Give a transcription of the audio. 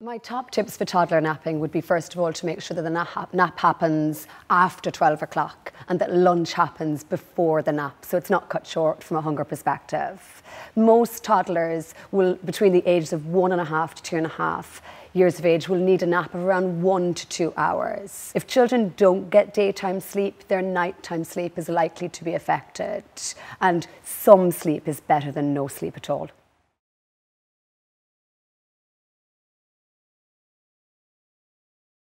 My top tips for toddler napping would be, first of all, to make sure that the nap happens after 12 o'clock and that lunch happens before the nap, so it's not cut short from a hunger perspective. Most toddlers will, between the ages of 1.5 to 2.5 years of age, will need a nap of around 1 to 2 hours. If children don't get daytime sleep, their nighttime sleep is likely to be affected, and some sleep is better than no sleep at all.